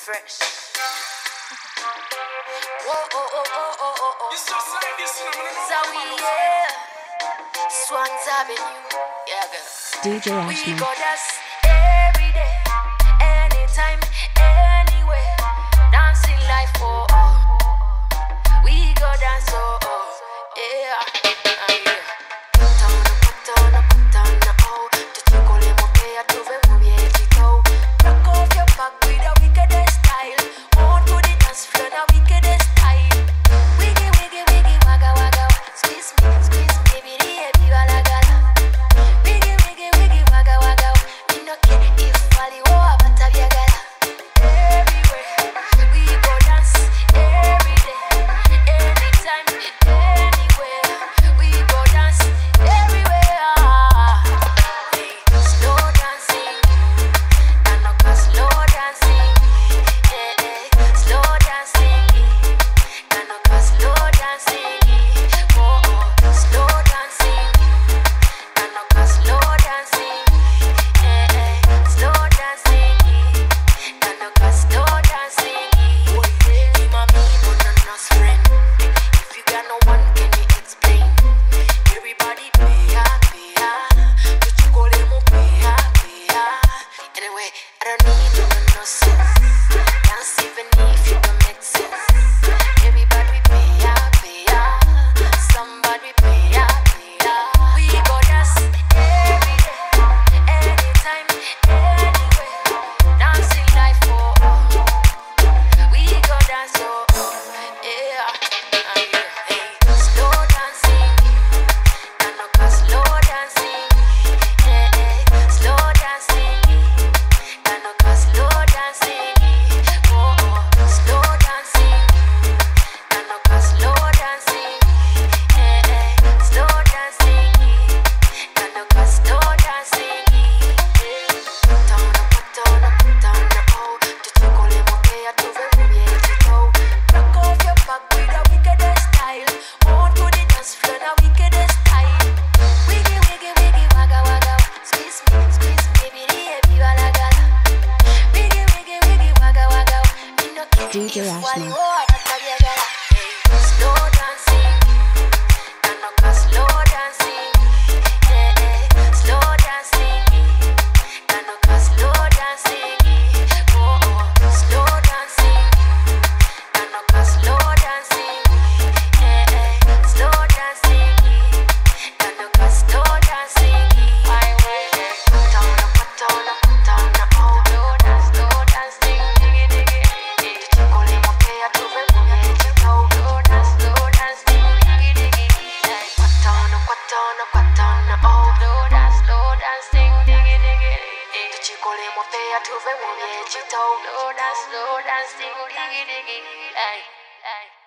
fresh. Whoa, oh, oh, oh, oh, oh, oh. It's just like this, you know. So we, yeah. Swans Avenue, yeah, girl. DJ We Ashman. go dance every day, anytime, anywhere. Dancing life for all. We go dance, oh, oh, yeah. Put on, oh. Tuchukolemo pea tuve mubie chito. Rock off your back with a wickedest style. On to the dance floor, now wickedest style. Wiggy, wiggy, wiggy, wagga, wagga. Squeeze me, baby, the heavy wala gala. Wiggy, wiggy, wiggy, wagga, wagga. Me no care if wali wa bata via gala. Everywhere, we go dance every day, anytime, anywhere. We go dance everywhere. Hey, slow dancing, Kanoka slow dancing, slow dancing, Kanoka slow dancing, oh, slow dancing, Kanoka slow dancing, slow dancing, Kanoka slow dancing. Ima me bananas friend. If you got no one, can you explain? Everybody pay up. Tuchukolemo pay up. Anyway, I don't need no sense. Dance even if you don't make sense. Everybody pay up. Somebody pay up. We go dance every day, anytime, anywhere. Dancing life for all. We go dance, oh, yeah. Hey, slow dancing, Kanoka slow dancing, slow dancing, Kanoka slow dancing, oh, slow dancing, Kanoka slow dancing, slow dancing, Kanoka slow dancing. Put on, oh. Tuchukolemo pea tuve mubie chito. Rock off your back with a wickedest style. On to the dance floor, now wickedest style. Wiggy, wiggy, wiggy, wagga, wagga. Squeeze me, baby, the heavy wala gala. Wiggy, wiggy, wiggy, wagga, wagga. Me no care DJ if wali Ashman. wa bata via gala. Hey, slow dancing, Kanoka slow dancing, slow dancing, Kanoka slow dancing, oh, slow dancing, Kanoka slow dancing, slow dancing, Kanoka slow dancing. Put on, oh. Slow dancing, diggy, diggy. Tuchukolemo pea tuve mubie chito. Slow dancing, diggy, diggy. Put on, oh. Slow dancing, diggy, diggy. Tuchukolemo pea tuve mubie chito. Slow dancing, diggy, diggy.